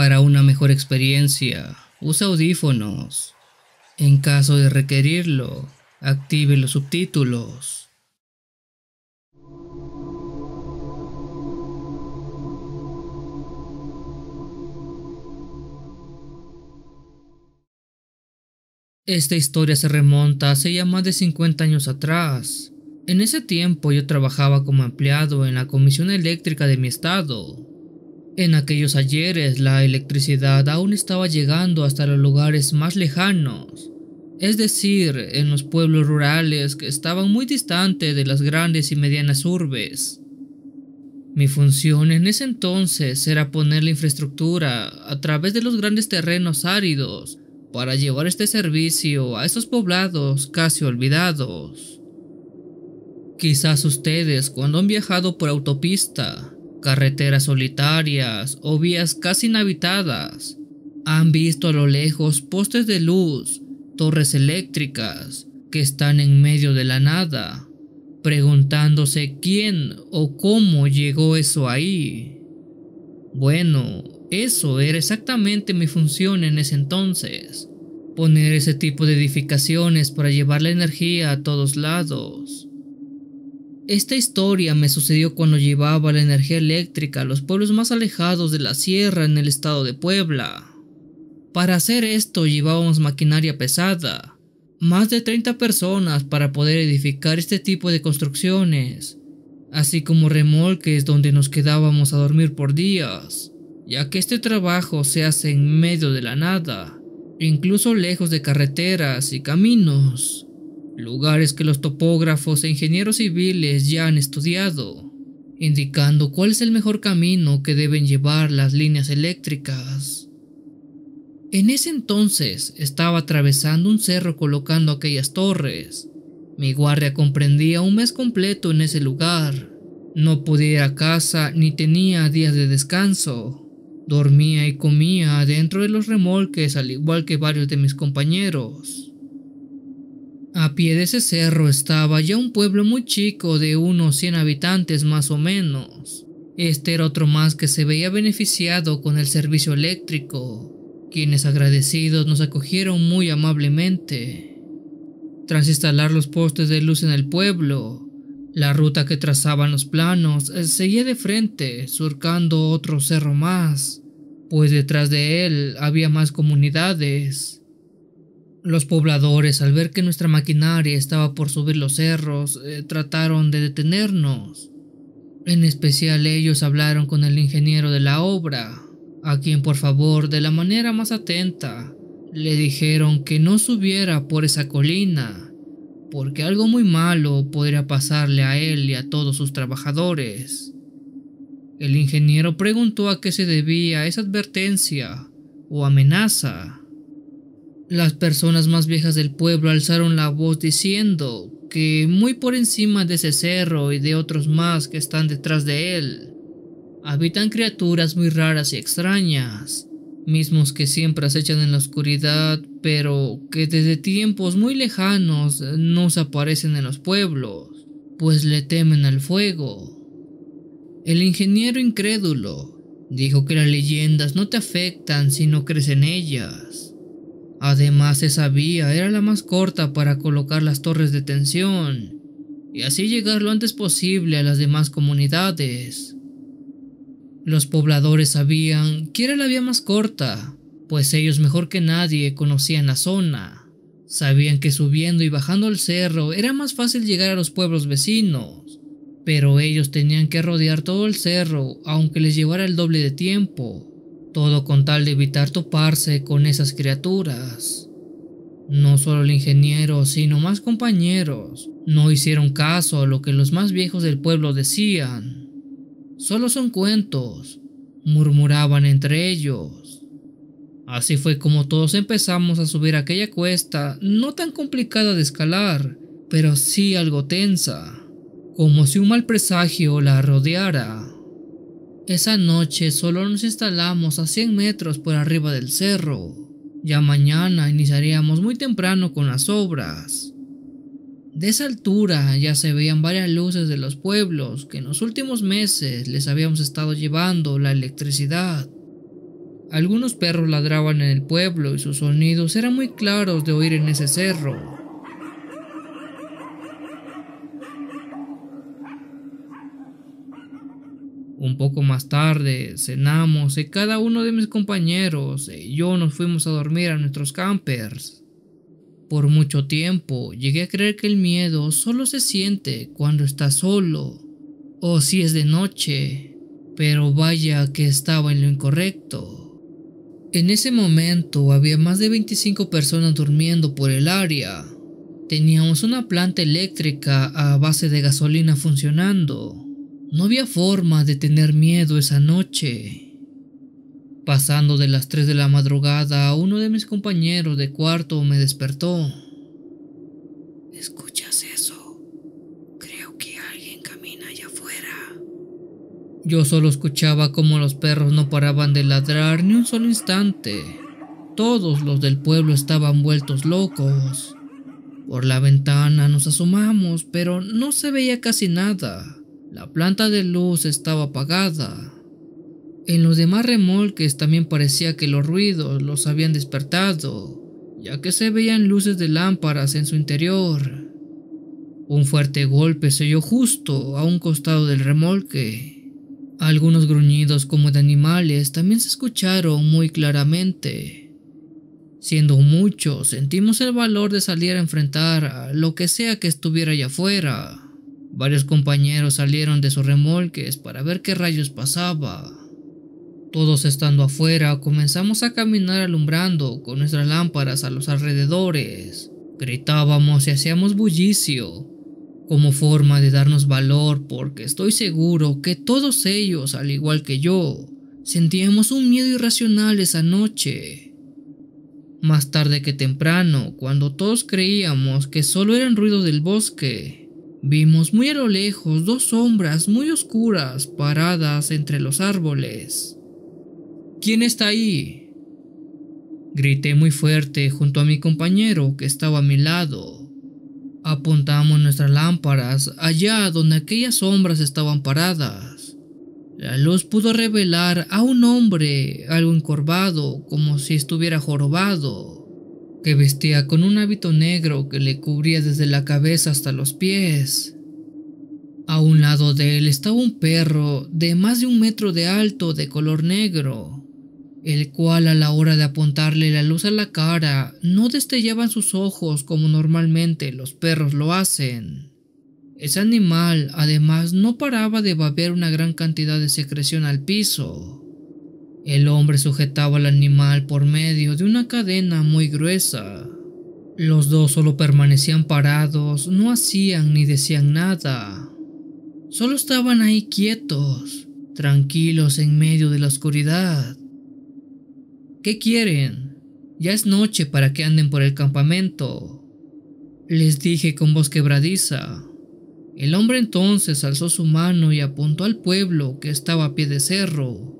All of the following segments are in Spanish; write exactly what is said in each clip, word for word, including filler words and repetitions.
Para una mejor experiencia, use audífonos. En caso de requerirlo, active los subtítulos. Esta historia se remonta hace ya más de cincuenta años atrás. En ese tiempo yo trabajaba como empleado en la Comisión Eléctrica de mi estado. En aquellos ayeres la electricidad aún estaba llegando hasta los lugares más lejanos, es decir, en los pueblos rurales que estaban muy distantes de las grandes y medianas urbes. Mi función en ese entonces era poner la infraestructura a través de los grandes terrenos áridos para llevar este servicio a estos poblados casi olvidados. Quizás ustedes, cuando han viajado por autopista, carreteras solitarias o vías casi inhabitadas, han visto a lo lejos postes de luz, torres eléctricas que están en medio de la nada, preguntándose quién o cómo llegó eso ahí. Bueno, eso era exactamente mi función en ese entonces, poner ese tipo de edificaciones para llevar la energía a todos lados. Esta historia me sucedió cuando llevaba la energía eléctrica a los pueblos más alejados de la sierra en el estado de Puebla. Para hacer esto llevábamos maquinaria pesada, más de treinta personas para poder edificar este tipo de construcciones, así como remolques donde nos quedábamos a dormir por días, ya que este trabajo se hace en medio de la nada, incluso lejos de carreteras y caminos, lugares que los topógrafos e ingenieros civiles ya han estudiado, indicando cuál es el mejor camino que deben llevar las líneas eléctricas. En ese entonces estaba atravesando un cerro colocando aquellas torres. Mi guardia comprendía un mes completo en ese lugar. No podía ir a casa ni tenía días de descanso. Dormía y comía dentro de los remolques al igual que varios de mis compañeros. A pie de ese cerro estaba ya un pueblo muy chico de unos cien habitantes más o menos. Este era otro más que se veía beneficiado con el servicio eléctrico, quienes agradecidos nos acogieron muy amablemente. Tras instalar los postes de luz en el pueblo, la ruta que trazaban los planos seguía de frente, surcando otro cerro más, pues detrás de él había más comunidades. Los pobladores, al ver que nuestra maquinaria estaba por subir los cerros, eh, trataron de detenernos. En especial ellos hablaron con el ingeniero de la obra, a quien por favor, de la manera más atenta, le dijeron que no subiera por esa colina, porque algo muy malo podría pasarle a él y a todos sus trabajadores. El ingeniero preguntó a qué se debía esa advertencia o amenaza. Las personas más viejas del pueblo alzaron la voz diciendo que muy por encima de ese cerro y de otros más que están detrás de él, habitan criaturas muy raras y extrañas, mismos que siempre acechan en la oscuridad, pero que desde tiempos muy lejanos no se aparecen en los pueblos, pues le temen al fuego. El ingeniero incrédulo dijo que las leyendas no te afectan si no crees en ellas. Además, esa vía era la más corta para colocar las torres de tensión y así llegar lo antes posible a las demás comunidades. Los pobladores sabían que era la vía más corta, pues ellos mejor que nadie conocían la zona. Sabían que subiendo y bajando el cerro era más fácil llegar a los pueblos vecinos, pero ellos tenían que rodear todo el cerro aunque les llevara el doble de tiempo. Todo con tal de evitar toparse con esas criaturas. No solo el ingeniero, sino más compañeros no hicieron caso a lo que los más viejos del pueblo decían. Solo son cuentos, murmuraban entre ellos. Así fue como todos empezamos a subir aquella cuesta, no tan complicada de escalar, pero sí algo tensa, como si un mal presagio la rodeara. Esa noche solo nos instalamos a cien metros por arriba del cerro. Ya mañana iniciaríamos muy temprano con las obras. De esa altura ya se veían varias luces de los pueblos que en los últimos meses les habíamos estado llevando la electricidad. Algunos perros ladraban en el pueblo y sus sonidos eran muy claros de oír en ese cerro. Un poco más tarde cenamos y cada uno de mis compañeros y yo nos fuimos a dormir a nuestros campers. Por mucho tiempo llegué a creer que el miedo solo se siente cuando estás solo o si es de noche, pero vaya que estaba en lo incorrecto. En ese momento había más de veinticinco personas durmiendo por el área. Teníamos una planta eléctrica a base de gasolina funcionando. No había forma de tener miedo esa noche. Pasando de las tres de la madrugada, uno de mis compañeros de cuarto me despertó. ¿Escuchas eso? Creo que alguien camina allá afuera. Yo solo escuchaba cómo los perros no paraban de ladrar ni un solo instante. Todos los del pueblo estaban vueltos locos. Por la ventana nos asomamos, pero no se veía casi nada. La planta de luz estaba apagada. En los demás remolques también parecía que los ruidos los habían despertado, ya que se veían luces de lámparas en su interior. Un fuerte golpe se oyó justo a un costado del remolque. Algunos gruñidos como de animales también se escucharon muy claramente. Siendo muchos, sentimos el valor de salir a enfrentar a lo que sea que estuviera allá afuera. Varios compañeros salieron de sus remolques para ver qué rayos pasaba. Todos estando afuera, comenzamos a caminar alumbrando con nuestras lámparas a los alrededores. Gritábamos y hacíamos bullicio, como forma de darnos valor, porque estoy seguro que todos ellos, al igual que yo, sentíamos un miedo irracional esa noche. Más tarde que temprano, cuando todos creíamos que solo eran ruidos del bosque, vimos muy a lo lejos dos sombras muy oscuras paradas entre los árboles. ¿Quién está ahí?, grité muy fuerte junto a mi compañero que estaba a mi lado. Apuntamos nuestras lámparas allá donde aquellas sombras estaban paradas. La luz pudo revelar a un hombre algo encorvado, como si estuviera jorobado, que vestía con un hábito negro que le cubría desde la cabeza hasta los pies. A un lado de él estaba un perro de más de un metro de alto de color negro, el cual a la hora de apuntarle la luz a la cara no destellaban sus ojos como normalmente los perros lo hacen. Ese animal además no paraba de babear una gran cantidad de secreción al piso. El hombre sujetaba al animal por medio de una cadena muy gruesa. Los dos solo permanecían parados, no hacían ni decían nada. Solo estaban ahí quietos, tranquilos en medio de la oscuridad. ¿Qué quieren? Ya es noche para que anden por el campamento, les dije con voz quebradiza. El hombre entonces alzó su mano y apuntó al pueblo que estaba a pie de cerro.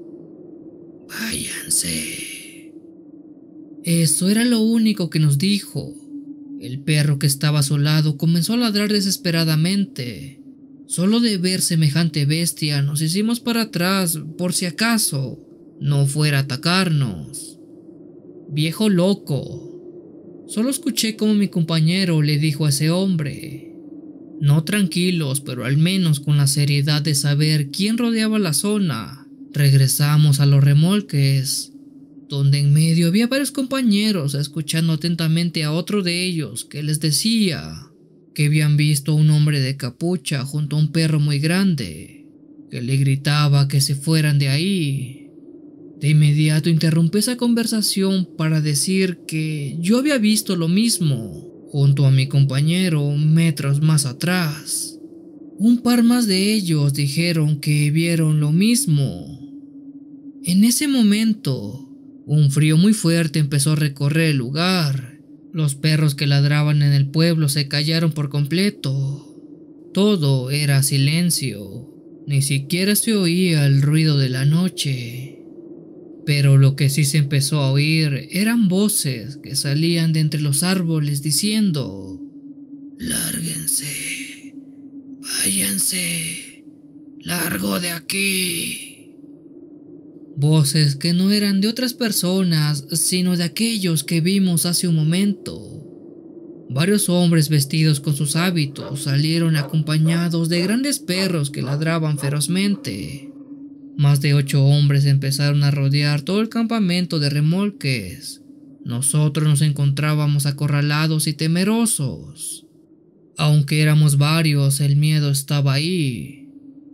Váyanse. Eso era lo único que nos dijo. El perro que estaba a su lado comenzó a ladrar desesperadamente. Solo de ver semejante bestia nos hicimos para atrás por si acaso no fuera a atacarnos. Viejo loco. Solo escuché como mi compañero le dijo a ese hombre. No tranquilos, pero al menos con la seriedad de saber quién rodeaba la zona. Regresamos a los remolques, donde en medio había varios compañeros escuchando atentamente a otro de ellos que les decía que habían visto a un hombre de capucha junto a un perro muy grande, que le gritaba que se fueran de ahí. De inmediato interrumpí esa conversación para decir que yo había visto lo mismo junto a mi compañero metros más atrás. Un par más de ellos dijeron que vieron lo mismo. En ese momento, un frío muy fuerte empezó a recorrer el lugar. Los perros que ladraban en el pueblo se callaron por completo. Todo era silencio. Ni siquiera se oía el ruido de la noche. Pero lo que sí se empezó a oír eran voces que salían de entre los árboles diciendo: Lárguense, váyanse, largo de aquí. Voces que no eran de otras personas, sino de aquellos que vimos hace un momento. Varios hombres vestidos con sus hábitos salieron acompañados de grandes perros que ladraban ferozmente. Más de ocho hombres empezaron a rodear todo el campamento de remolques. Nosotros nos encontrábamos acorralados y temerosos. Aunque éramos varios, el miedo estaba ahí.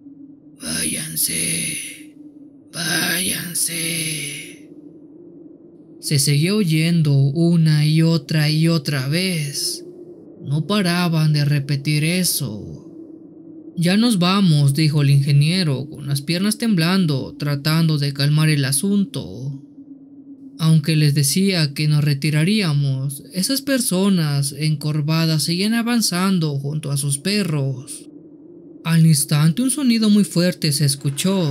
Váyanse, váyanse. Se seguía oyendo una y otra y otra vez. No paraban de repetir eso. Ya nos vamos, dijo el ingeniero, con las piernas temblando, tratando de calmar el asunto. Aunque les decía que nos retiraríamos, esas personas encorvadas seguían avanzando junto a sus perros. Al instante un sonido muy fuerte se escuchó.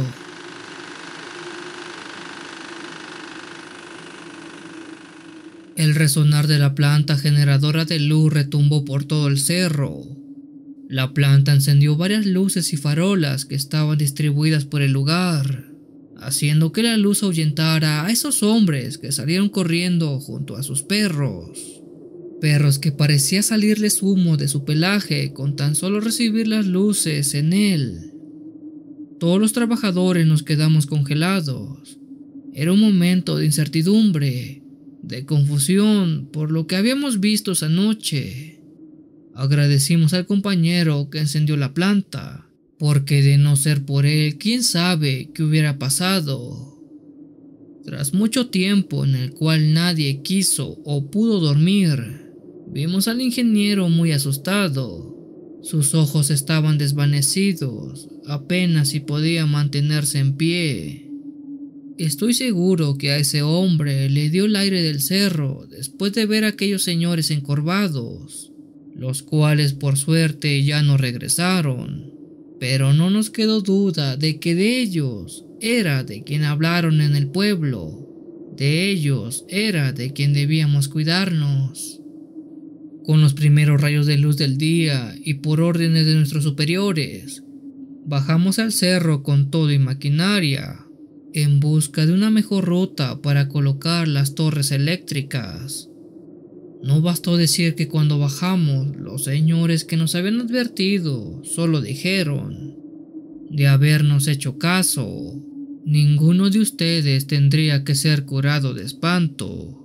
El resonar de la planta generadora de luz retumbó por todo el cerro. La planta encendió varias luces y farolas que estaban distribuidas por el lugar, haciendo que la luz ahuyentara a esos hombres que salieron corriendo junto a sus perros. Perros que parecía salirles humo de su pelaje con tan solo recibir las luces en él. Todos los trabajadores nos quedamos congelados. Era un momento de incertidumbre, de confusión por lo que habíamos visto esa noche. Agradecimos al compañero que encendió la planta, porque de no ser por él, quién sabe qué hubiera pasado. Tras mucho tiempo en el cual nadie quiso o pudo dormir, vimos al ingeniero muy asustado. Sus ojos estaban desvanecidos, apenas si podía mantenerse en pie. Estoy seguro que a ese hombre le dio el aire del cerro después de ver a aquellos señores encorvados, los cuales por suerte ya no regresaron. Pero no nos quedó duda de que de ellos era de quien hablaron en el pueblo. De ellos era de quien debíamos cuidarnos. Con los primeros rayos de luz del día y por órdenes de nuestros superiores, bajamos al cerro con todo y maquinaria, en busca de una mejor ruta para colocar las torres eléctricas. No bastó decir que cuando bajamos, los señores que nos habían advertido solo dijeron: de habernos hecho caso, ninguno de ustedes tendría que ser curado de espanto.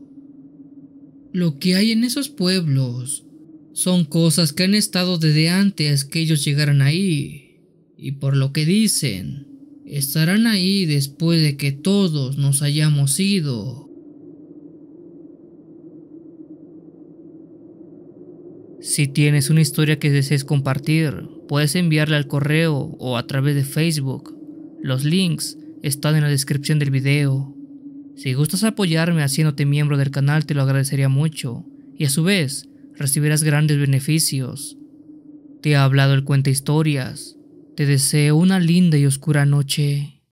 Lo que hay en esos pueblos son cosas que han estado desde antes que ellos llegaran ahí, y por lo que dicen, estarán ahí después de que todos nos hayamos ido. Si tienes una historia que desees compartir, puedes enviarla al correo o a través de Facebook. Los links están en la descripción del video. Si gustas apoyarme haciéndote miembro del canal, te lo agradecería mucho, y a su vez recibirás grandes beneficios. Te ha hablado el Cuenta Historias. Te deseo una linda y oscura noche.